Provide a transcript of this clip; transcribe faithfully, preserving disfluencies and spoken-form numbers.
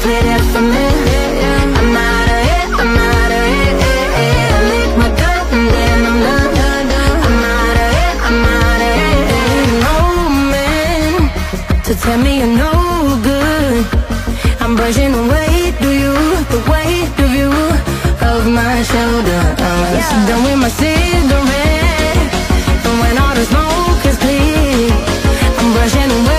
play that for me. I'm out of here, I'm out of here. I lick my gun and then I'm done. I'm out of here, I'm out of here. No man to tell me you're no good. I'm brushing the weight of you, the weight of you of my shoulders. Done with my cigarette, and when all the smoke is clear, I'm brushing away